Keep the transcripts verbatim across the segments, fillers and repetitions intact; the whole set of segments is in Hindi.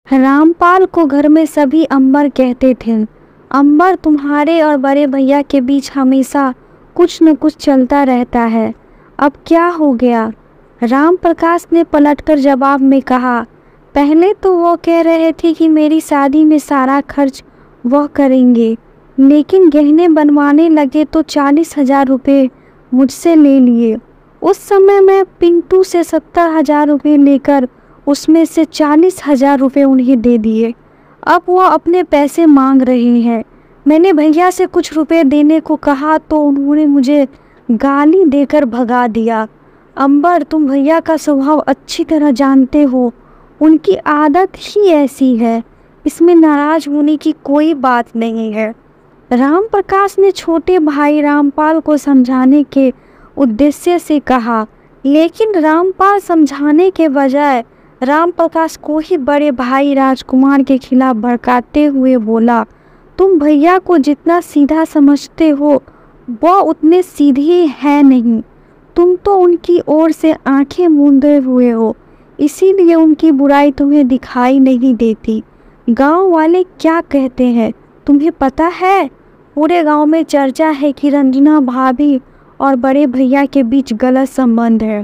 रामपाल को घर में सभी अंबर कहते थे। अंबर, तुम्हारे और बड़े भैया के बीच हमेशा कुछ न कुछ चलता रहता है, अब क्या हो गया? राम प्रकाश ने पलटकर जवाब में कहा, पहले तो वो कह रहे थे कि मेरी शादी में सारा खर्च वह करेंगे, लेकिन गहने बनवाने लगे तो चालीस हजार रुपये मुझसे ले लिए। उस समय मैं पिंटू से सत्तर हजार रुपये लेकर उसमें से चालीस हजार रुपये उन्हें दे दिए। अब वो अपने पैसे मांग रहे हैं। मैंने भैया से कुछ रुपए देने को कहा तो उन्होंने मुझे गाली देकर भगा दिया। अंबर, तुम भैया का स्वभाव अच्छी तरह जानते हो, उनकी आदत ही ऐसी है, इसमें नाराज होने की कोई बात नहीं है। राम प्रकाश ने छोटे भाई रामपाल को समझाने के उद्देश्य से कहा, लेकिन रामपाल समझाने के बजाय राम प्रकाश को ही बड़े भाई राजकुमार के खिलाफ भड़काते हुए बोला, तुम भैया को जितना सीधा समझते हो वह उतने सीधे हैं नहीं। तुम तो उनकी ओर से आंखें मूंदे हुए हो, इसीलिए उनकी बुराई तुम्हें दिखाई नहीं देती। गांव वाले क्या कहते हैं तुम्हें पता है? पूरे गांव में चर्चा है कि रंजना भाभी और बड़े भैया के बीच गलत संबंध है।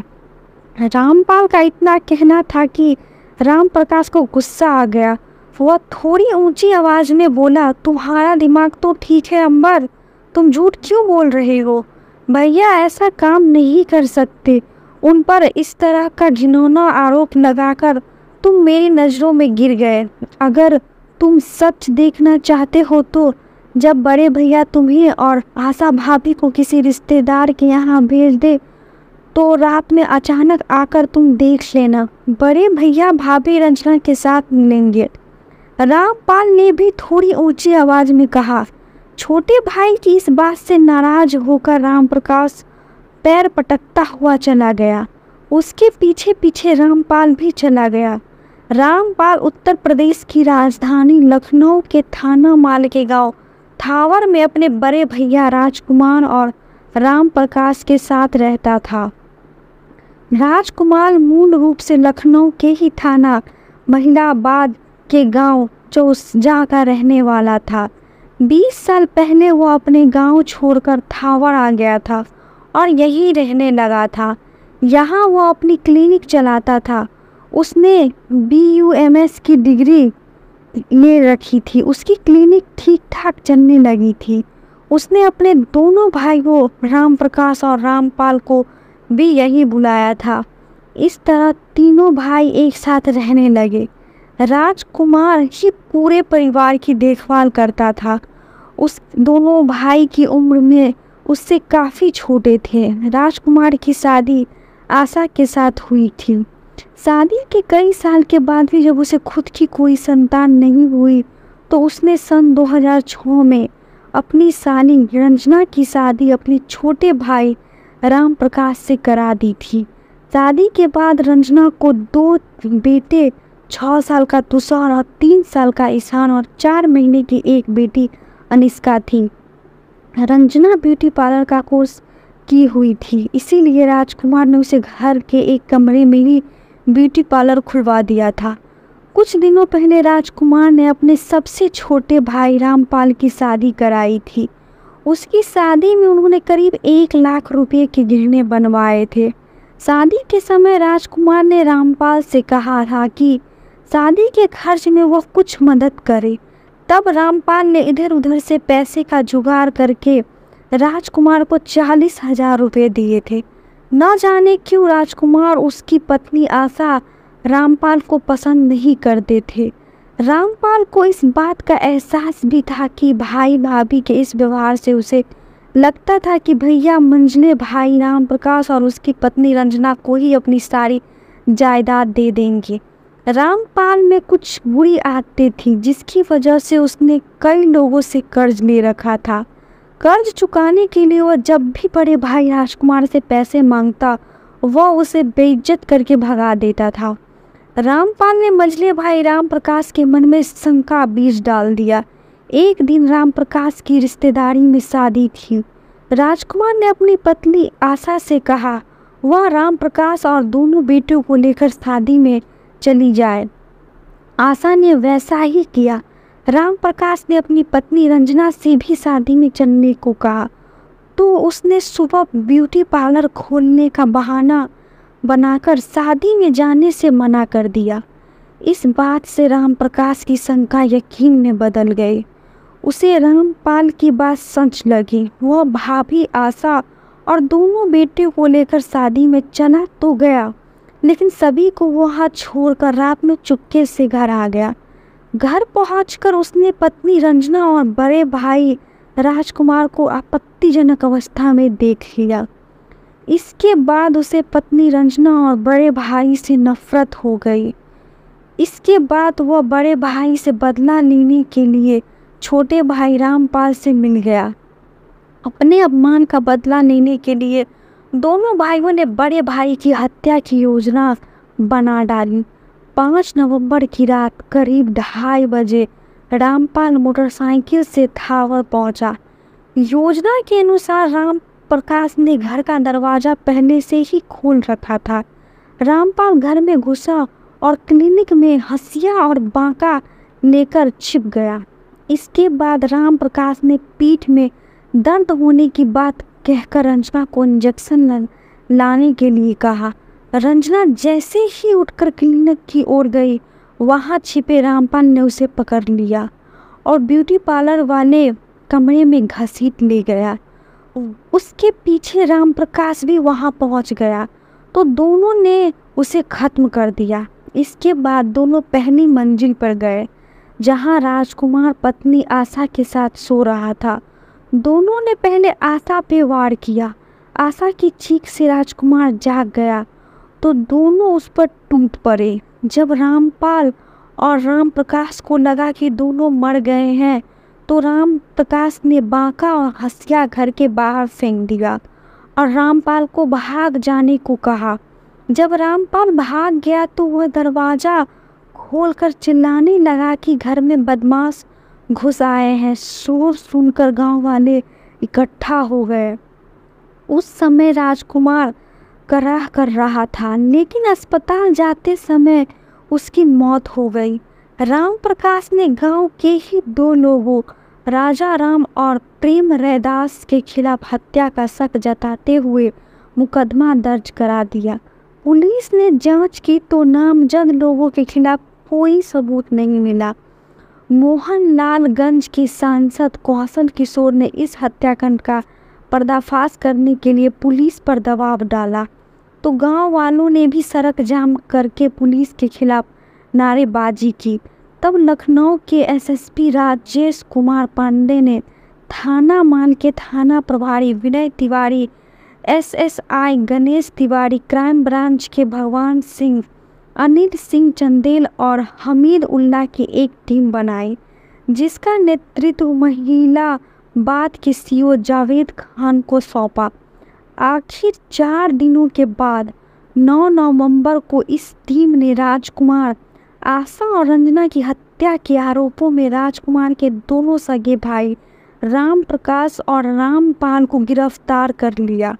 रामपाल का इतना कहना था कि राम प्रकाश को गुस्सा आ गया। वह थोड़ी ऊंची आवाज में बोला, तुम्हारा दिमाग तो ठीक है अंबर, तुम झूठ क्यों बोल रहे हो? भैया ऐसा काम नहीं कर सकते। उन पर इस तरह का घिनौना आरोप लगाकर तुम मेरी नज़रों में गिर गए। अगर तुम सच देखना चाहते हो तो जब बड़े भैया तुम्हें और आशा भाभी को किसी रिश्तेदार के यहाँ भेज दे तो रात में अचानक आकर तुम देख लेना, बड़े भैया भाभी रंजना के साथ मिलेंगे। रामपाल ने भी थोड़ी ऊंची आवाज में कहा। छोटे भाई की इस बात से नाराज होकर राम प्रकाश पैर पटकता हुआ चला गया। उसके पीछे पीछे रामपाल भी चला गया। रामपाल उत्तर प्रदेश की राजधानी लखनऊ के थाना माल के गांव थावर में अपने बड़े भैया राजकुमार और राम प्रकाश के साथ रहता था। राजकुमार मूल रूप से लखनऊ के ही थाना महिलाबाद के गांव चौसजा का रहने वाला था। बीस साल पहले वो अपने गांव छोड़कर थावर आ गया था और यहीं रहने लगा था। यहाँ वो अपनी क्लिनिक चलाता था। उसने बी यू एम एस की डिग्री ले रखी थी। उसकी क्लिनिक ठीक ठाक चलने लगी थी। उसने अपने दोनों भाइयों राम प्रकाश और रामपाल को भी यही बुलाया था। इस तरह तीनों भाई एक साथ रहने लगे। राजकुमार ही पूरे परिवार की देखभाल करता था। उस दोनों भाई की उम्र में उससे काफ़ी छोटे थे। राजकुमार की शादी आशा के साथ हुई थी। शादी के कई साल के बाद भी जब उसे खुद की कोई संतान नहीं हुई तो उसने सन दो हज़ार छह में अपनी साली रंजना की शादी अपने छोटे भाई राम प्रकाश से करा दी थी। शादी के बाद रंजना को दो बेटे, छः साल का तुषार और तीन साल का ईशान और चार महीने की एक बेटी अनिष्का थी। रंजना ब्यूटी पार्लर का कोर्स की हुई थी, इसीलिए राजकुमार ने उसे घर के एक कमरे में ही ब्यूटी पार्लर खुलवा दिया था। कुछ दिनों पहले राजकुमार ने अपने सबसे छोटे भाई रामपाल की शादी कराई थी। उसकी शादी में उन्होंने करीब एक लाख रुपए के गहने बनवाए थे। शादी के समय राजकुमार ने रामपाल से कहा था कि शादी के खर्च में वह कुछ मदद करे। तब रामपाल ने इधर उधर से पैसे का जुगाड़ करके राजकुमार को चालीस हजार रुपये दिए थे। न जाने क्यों राजकुमार उसकी पत्नी आशा रामपाल को पसंद नहीं करते थे। रामपाल को इस बात का एहसास भी था कि भाई भाभी के इस व्यवहार से उसे लगता था कि भैया मंझले भाई राम प्रकाश और उसकी पत्नी रंजना को ही अपनी सारी जायदाद दे देंगे। रामपाल में कुछ बुरी आदतें थी जिसकी वजह से उसने कई लोगों से कर्ज ले रखा था। कर्ज चुकाने के लिए वह जब भी बड़े भाई राजकुमार से पैसे मांगता वह उसे बेइज्जत करके भगा देता था। रामपाल ने मंझले भाई राम प्रकाश के मन में शंका बीज डाल दिया। एक दिन राम प्रकाश की रिश्तेदारी में शादी थी। राजकुमार ने अपनी पत्नी आशा से कहा वह राम प्रकाश और दोनों बेटों को लेकर शादी में चली जाए। आशा ने वैसा ही किया। राम प्रकाश ने अपनी पत्नी रंजना से भी शादी में चलने को कहा, तो उसने सुबह ब्यूटी पार्लर खोलने का बहाना बनाकर शादी में जाने से मना कर दिया। इस बात से राम प्रकाश की शंका यकीन में बदल गई। उसे रामपाल की बात सच लगी। वह भाभी आशा और दोनों बेटे को लेकर शादी में चला तो गया, लेकिन सभी को वहाँ छोड़कर रात में चुपके से घर आ गया। घर पहुंचकर उसने पत्नी रंजना और बड़े भाई राजकुमार को आपत्तिजनक अवस्था में देख लिया। इसके बाद उसे पत्नी रंजना और बड़े भाई से नफरत हो गई। इसके बाद वह बड़े भाई से बदला लेने के लिए छोटे भाई रामपाल से मिल गया। अपने अपमान का बदला लेने के लिए दोनों भाइयों ने बड़े भाई की हत्या की योजना बना डाली। पाँच नवंबर की रात करीब ढाई बजे रामपाल मोटरसाइकिल से थावर पहुंचा। योजना के अनुसार राम प्रकाश ने घर का दरवाज़ा पहले से ही खोल रखा था। रामपाल घर में घुसा और क्लिनिक में हंसिया और बांका लेकर छिप गया। इसके बाद राम प्रकाश ने पीठ में दर्द होने की बात कहकर रंजना को इंजेक्शन लाने के लिए कहा। रंजना जैसे ही उठकर क्लिनिक की ओर गई, वहां छिपे रामपाल ने उसे पकड़ लिया और ब्यूटी पार्लर वाले कमरे में घसीट ले गया। उसके पीछे राम प्रकाश भी वहां पहुंच गया तो दोनों ने उसे खत्म कर दिया। इसके बाद दोनों पहली मंजिल पर गए, जहां राजकुमार पत्नी आशा के साथ सो रहा था। दोनों ने पहले आशा पे वार किया। आशा की चीख से राजकुमार जाग गया तो दोनों उस पर टूट पड़े। जब रामपाल और राम प्रकाश को लगा कि दोनों मर गए हैं, तो राम प्रकाश ने बांका और हंसिया घर के बाहर फेंक दिया और रामपाल को भाग जाने को कहा। जब रामपाल भाग गया तो वह दरवाज़ा खोलकर चिल्लाने लगा कि घर में बदमाश घुस आए हैं। शोर सुनकर गांव वाले इकट्ठा हो गए। उस समय राजकुमार कराह कर रहा था, लेकिन अस्पताल जाते समय उसकी मौत हो गई। राम प्रकाश ने गांव के ही दो लोगों, राजा राम और प्रेम रैदास के खिलाफ हत्या का शक जताते हुए मुकदमा दर्ज करा दिया। पुलिस ने जांच की तो नामजद लोगों के खिलाफ कोई सबूत नहीं मिला। मोहनलालगंज के सांसद कौशल किशोर ने इस हत्याकांड का पर्दाफाश करने के लिए पुलिस पर दबाव डाला, तो गांव वालों ने भी सड़क जाम करके पुलिस के खिलाफ नारेबाजी की। तब लखनऊ के एसएसपी राजेश कुमार पांडे ने थाना मान के थाना प्रभारी Vinay Tiwari, SSI Ganesh Tiwari, crime branch के भगवान सिंह, अनिल सिंह चंदेल और हमीद उल्ला की एक टीम बनाई, जिसका नेतृत्व महिला बाद के सीओ जावेद खान को सौंपा। आखिर चार दिनों के बाद नौ नवंबर को इस टीम ने राजकुमार, आशा और रंजना की हत्या के आरोपों में राजकुमार के दोनों सगे भाई राम प्रकाश और रामपाल को गिरफ्तार कर लिया।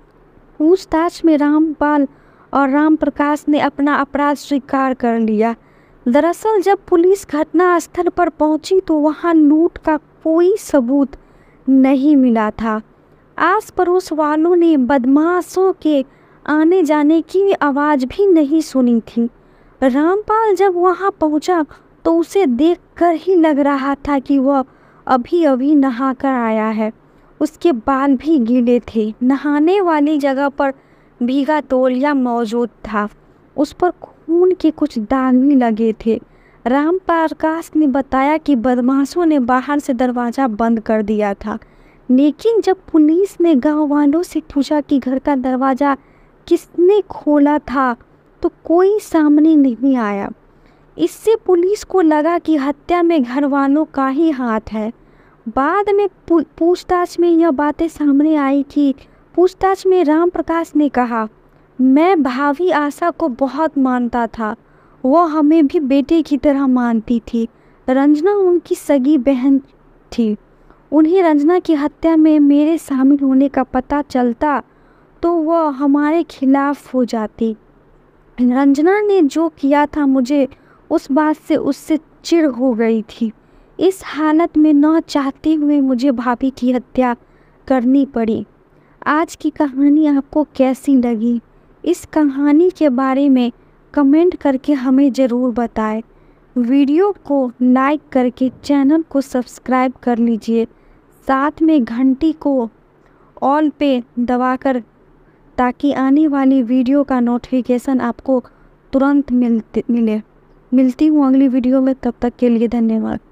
पूछताछ में रामपाल और राम प्रकाश ने अपना अपराध स्वीकार कर लिया। दरअसल जब पुलिस घटनास्थल पर पहुंची तो वहां लूट का कोई सबूत नहीं मिला था। आस पड़ोस वालों ने बदमाशों के आने जाने की आवाज़ भी नहीं सुनी थी। रामपाल जब वहां पहुंचा तो उसे देखकर ही लग रहा था कि वह अभी अभी नहाकर आया है। उसके बाल भी गीले थे। नहाने वाली जगह पर भीगा तौलिया मौजूद था, उस पर खून के कुछ दाग भी लगे थे। राम प्रकाश ने बताया कि बदमाशों ने बाहर से दरवाज़ा बंद कर दिया था, लेकिन जब पुलिस ने गांव वालों से पूछा कि घर का दरवाज़ा किसने खोला था तो कोई सामने नहीं आया। इससे पुलिस को लगा कि हत्या में घर वालों का ही हाथ है। बाद में पूछताछ में यह बातें सामने आई कि पूछताछ में राम प्रकाश ने कहा, मैं भाभी आशा को बहुत मानता था, वह हमें भी बेटे की तरह मानती थी। रंजना उनकी सगी बहन थी। उन्हें रंजना की हत्या में मेरे शामिल होने का पता चलता तो वह हमारे खिलाफ हो जाती। रंजना ने जो किया था मुझे उस बात से उससे चिढ़ हो गई थी। इस हालत में न चाहते हुए मुझे भाभी की हत्या करनी पड़ी। आज की कहानी आपको कैसी लगी? इस कहानी के बारे में कमेंट करके हमें ज़रूर बताएं। वीडियो को लाइक करके चैनल को सब्सक्राइब कर लीजिए, साथ में घंटी को ऑल पे दबाकर, ताकि आने वाली वीडियो का नोटिफिकेशन आपको तुरंत मिलते मिले। मिलती हूँ अगली वीडियो में, तब तक के लिए धन्यवाद।